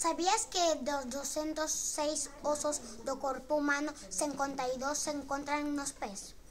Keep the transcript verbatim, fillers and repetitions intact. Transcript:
Sabias que dos duzentos seis ossos do corpo humano, cincuenta y dos se encontran nos pés?